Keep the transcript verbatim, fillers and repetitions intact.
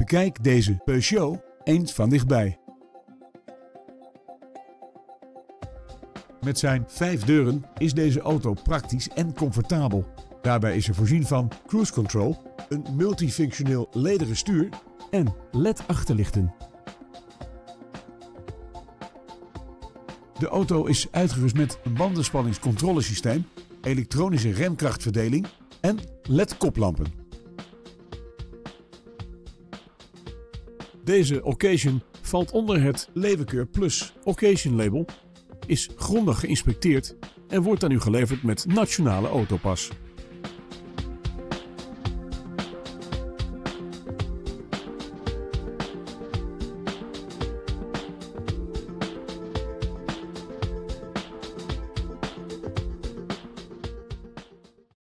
Bekijk deze Peugeot eens van dichtbij. Met zijn vijf deuren is deze auto praktisch en comfortabel. Daarbij is er voorzien van cruise control, een multifunctioneel lederen stuur en L E D-achterlichten. De auto is uitgerust met een bandenspanningscontrolesysteem, elektronische remkrachtverdeling en L E D-koplampen. Deze Occasion valt onder het Levenkeur Plus Occasion label, is grondig geïnspecteerd en wordt aan u geleverd met Nationale Autopas.